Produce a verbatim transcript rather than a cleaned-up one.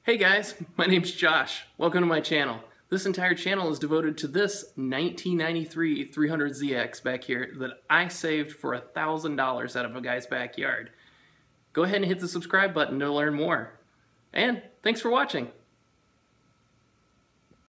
Hey guys, my name's Josh. Welcome to my channel. This entire channel is devoted to this nineteen ninety-three three hundred Z X back here that I saved for a thousand dollars out of a guy's backyard. Go ahead and hit the subscribe button to learn more. And thanks for watching.